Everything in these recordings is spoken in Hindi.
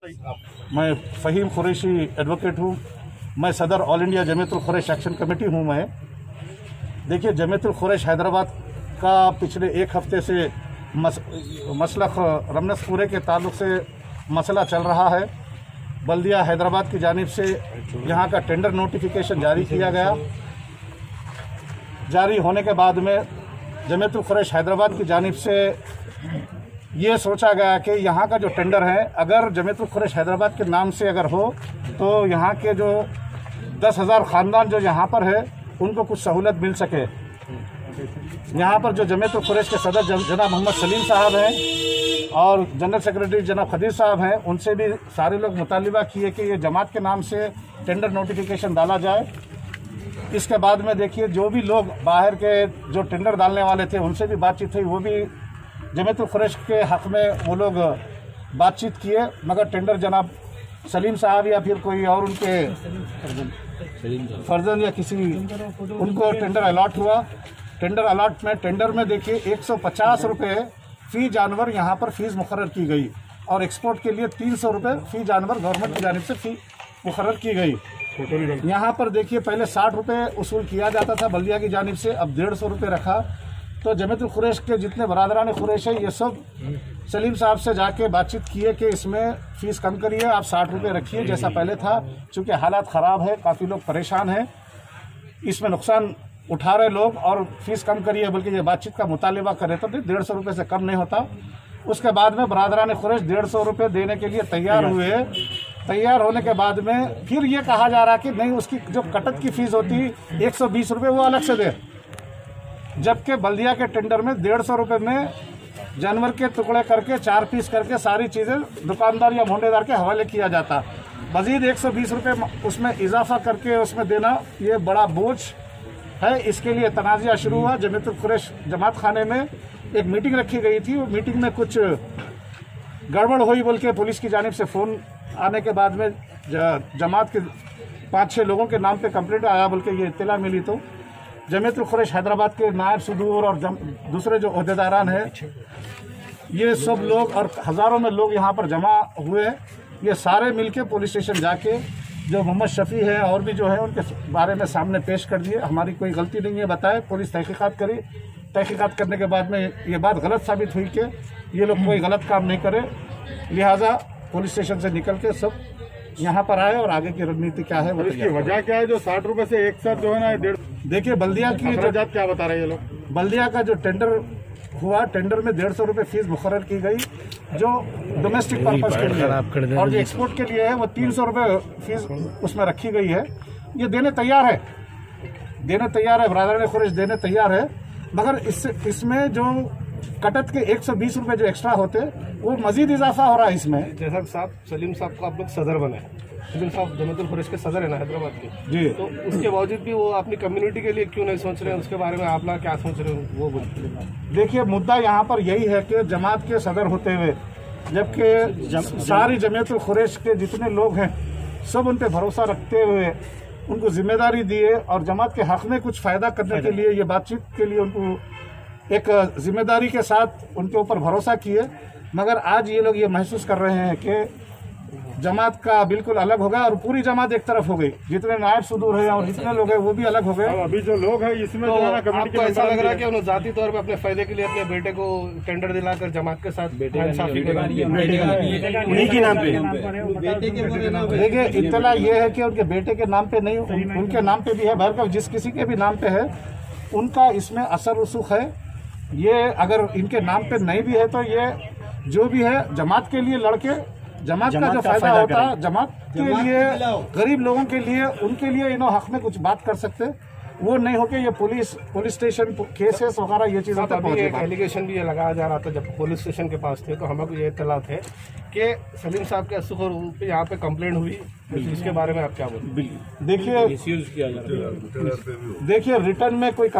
मैं फ़हीम कुरैशी एडवोकेट हूँ। मैं सदर all India Jamiatul Quraish action committee हूँ। मैं देखिए, जमीयतुल कुरैश हैदराबाद का पिछले एक हफ्ते से मसलक रमनसपुरे के ताल्लुक़ से मसला चल रहा है। बल्दिया हैदराबाद की जानिब से यहाँ का टेंडर नोटिफिकेशन जारी किया गया। जारी होने के बाद में जमीयतुल कुरैश हैदराबाद की जानिब से ये सोचा गया कि यहाँ का जो टेंडर है, अगर जमीयतुल कुरैश हैदराबाद के नाम से अगर हो तो यहाँ के जो 10,000 ख़ानदान जो यहाँ पर है उनको कुछ सहूलत मिल सके। यहाँ पर जो जमीयतुल कुरैश के सदर जनाब मोहम्मद सलीम साहब हैं और जनरल सेक्रेटरी जनाब खदीर साहब हैं, उनसे भी सारे लोग मुतालिबा किए कि ये जमात के नाम से टेंडर नोटिफिकेशन डाला जाए। इसके बाद में देखिए, जो भी लोग बाहर के जो टेंडर डालने वाले थे उनसे भी बातचीत हुई, वो भी जमीयतुल कुरैश के हक़ में वो लोग बातचीत किए, मगर टेंडर जनाब सलीम साहब या फिर कोई और उनके फर्जन या किसी उनको टेंडर अलॉट हुआ। टेंडर में देखिए 150 रुपये फ़ी जानवर यहाँ पर फ़ीस मुकर्रर की गई और एक्सपोर्ट के लिए 300 रुपये फ़ी जानवर गवर्नमेंट की जानिब से फ़ी मुकर्रर की गई। यहाँ पर देखिए, पहले 60 रुपये वसूल किया जाता था बल्दिया की जानिब से, अब 150 रुपये रखा। तो जमीयतुल कुरैश के जितने बरादरान कुरैश है, ये सब सलीम साहब से जाके बातचीत किए कि इसमें फ़ीस कम करिए, आप 60 रुपये रखिए जैसा पहले था। चूँकि हालात ख़राब है, काफ़ी लोग परेशान हैं, इसमें नुकसान उठा रहे लोग, और फ़ीस कम करिए, बल्कि ये बातचीत का मुतालिबा करे तो 150 रुपये से कम नहीं होता। उसके बाद में बरादरान कुरैश 150 रुपये देने के लिए तैयार हुए। तैयार होने के बाद में फिर ये कहा जा रहा कि नहीं, उसकी जो कटत की फ़ीस होती 120 रुपये वो अलग से दे, जबकि बल्दिया के टेंडर में 150 रुपये में जानवर के टुकड़े करके 4 पीस करके सारी चीज़ें दुकानदार या मोंडेदार के हवाले किया जाता। मज़ीद 120 रुपये उसमें इजाफा करके उसमें देना, ये बड़ा बोझ है। इसके लिए तनाज़ा शुरू हुआ। जमीयतुल कुरैश जमात खाने में एक मीटिंग रखी गई थी। वो मीटिंग में कुछ गड़बड़ हुई बोल के पुलिस की जानिब से फ़ोन आने के बाद में जमात के 5-6 लोगों के नाम पे कंप्लेंट आया बोल के ये इत्तला मिली। तो जमीयतुल कुरैश हैदराबाद के नायब सदूर और दूसरे जो ओहदेदारान हैं, ये सब लोग और हज़ारों में लोग यहाँ पर जमा हुए। ये सारे मिलके पुलिस स्टेशन जाके जो मोहम्मद शफ़ी है और भी जो है उनके बारे में सामने पेश कर दिए। हमारी कोई गलती नहीं है बताए, पुलिस तहकीकात करी। तहकीकात करने के बाद में ये बात गलत साबित हुई कि ये लोग कोई गलत काम नहीं करे, लिहाजा पुलिस स्टेशन से निकल के सब यहाँ पर आए और आगे की रणनीति क्या है, इसकी वजह क्या है जो 60 रुपये से एक साथ जो है ना 150। देखिए, बल्दिया की अखराजात क्या बता रहे हैं ये लोग। बल्दिया का जो टेंडर हुआ, टेंडर में 150 रुपये फ़ीस मुकर्रर की गई जो डोमेस्टिक पर्पज़ के लिए, और जो एक्सपोर्ट के लिए है वो 300 रुपये फ़ीस उसमें रखी गई है। ये देने तैयार है, बरादरान कुरैश देने तैयार है, मगर इसमें जो कटत के 120 रुपये जो एक्स्ट्रा होते वो मजीद इजाफा हो रहा है इसमें। जैसा साहब सलीम साहब को आप लोग सदर बने, सलीम साहब जमीयतुल कुरैश के सदर है ना हैदराबाद के जी, तो उसके बावजूद भी वो अपनी कम्युनिटी के लिए क्यों नहीं सोच रहे हैं, उसके बारे में आप लोग क्या सोच रहे हो वो बोलिए। देखिए, मुद्दा यहाँ पर यही है कि जमात के सदर होते हुए, जबकि सारी जमीयतुल कुरैश के जितने लोग हैं सब उन पर भरोसा रखते हुए उनको जिम्मेदारी दिए और जमात के हक़ में कुछ फ़ायदा करने के लिए, ये बातचीत के लिए उनको एक जिम्मेदारी के साथ उनके ऊपर भरोसा किए, मगर आज ये लोग ये महसूस कर रहे हैं कि जमात का बिल्कुल अलग हो गया और पूरी जमात एक तरफ हो गई। जितने नायब सदूर हैं और जितने लोग हैं वो भी अलग हो गए। अभी जो लोग हैं इसमें तो जो है ना आपको ऐसा लग रहा है कि उन्होंने जाती तौर पे अपने फायदे के लिए अपने बेटे को टेंडर दिलाकर जमात के साथ इंसाफी उन्हीं के नाम पे। देखिए, इत्तला ये है कि उनके बेटे के नाम पे नहीं, उनके नाम पे भी है, भरकर जिस किसी के भी नाम पे है उनका इसमें असर रसूख है। ये अगर इनके नाम पे नहीं भी है तो ये जो भी है जमात के लिए लड़के, जमात का जो फायदा होता है जमात के लिए, गरीब लोगों के लिए, उनके लिए इन्हों हक में कुछ बात कर सकते, वो नहीं हो के ये पुलिस स्टेशन केसेस वगैरह ये चीज़ों तक एक एलिगेशन भी ये लगाया जा रहा था जब पुलिस स्टेशन के पास थे, तो हमें ये इत्तला थे कि सलीम साहब के असुखर पे यहाँ पे कंप्लेंट हुई, इसके बारे में आप क्या बोलते हैं। देखिए, रिटर्न में कोई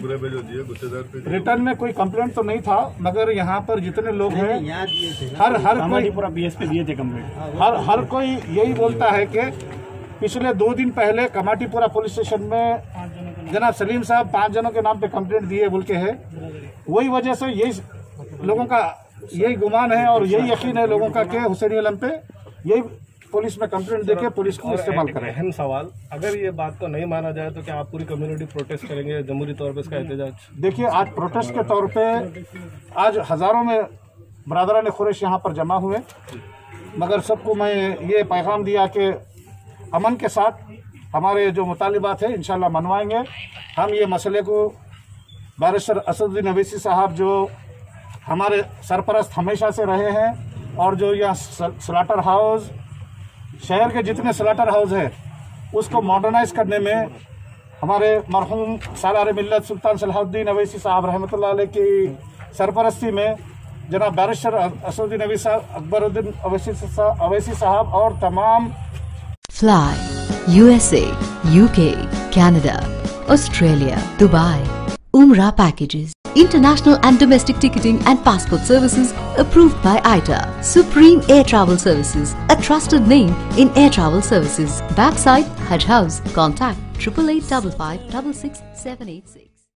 कंप्लेंट तो नहीं था, मगर यहाँ पर जितने लोग हैं हर कोई पूरा BS पे दिए थे कंप्लेंट। हर कोई यही बोलता है कि पिछले 2 दिन पहले कमाटीपुरा पुलिस स्टेशन में जनाब सलीम साहब 5 जनों के नाम पे कंप्लेंट दिए बोल के है। वही वजह से यही लोगों का यही गुमान है और यही यकीन है लोगों का कि हुसैनी आलम पे यही पुलिस में कंप्लेंट देके पुलिस को इस्तेमाल करें। अहम सवाल, अगर ये बात को नहीं माना जाए तो क्या आप पूरी कम्युनिटी प्रोटेस्ट करेंगे, जमहूरी तौर पर इसका एहतजाज? देखिए, आज प्रोटेस्ट के तौर पे आज हज़ारों में बरादरान कुरैश यहाँ पर जमा हुए, मगर सबको मैं ये पैगाम दिया कि अमन के साथ हमारे जो मुतालिबात है इंशाल्लाह मनवाएंगे। हम ये मसले को बैरिस्टर असदुद्दीन अवैसी साहब जो हमारे सरपरस्त हमेशा से रहे हैं, और जो यहाँ स्लाटर हाउस, शहर के जितने स्लाटर हाउस है उसको मॉडर्नाइज करने में हमारे मरहूम सालार मिल्लत सुल्तान सलाहुद्दीन अवैसी साहब रहमतुल्लाह अलैह की सरपरस्ती में जनाब बैरिस्टर असदुद्दीन अवैसी साहब, अकबरुद्दीन अवैसी साहब और तमाम Fly USA, UK, Canada, Australia, Dubai. Umrah packages. International and domestic ticketing and passport services approved by ITA. Supreme Air Travel Services, a trusted name in air travel services. Backside Hajj House. Contact 8855 556 786.